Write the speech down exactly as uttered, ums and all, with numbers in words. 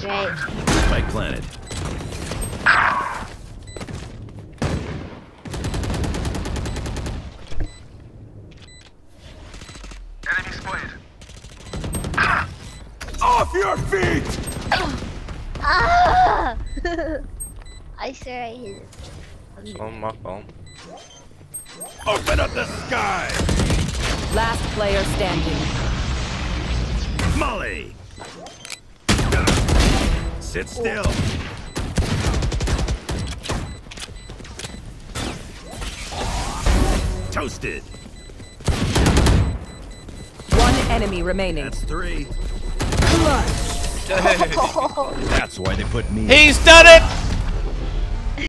Right. Spike planted. Enemy spotted. Off your feet! Ah! I swear I hit it. Oh my phone. Open up the sky! Last player standing. Molly. Sit still. Toasted. One enemy remaining. That's three. Dude. That's why they put me. He's done it!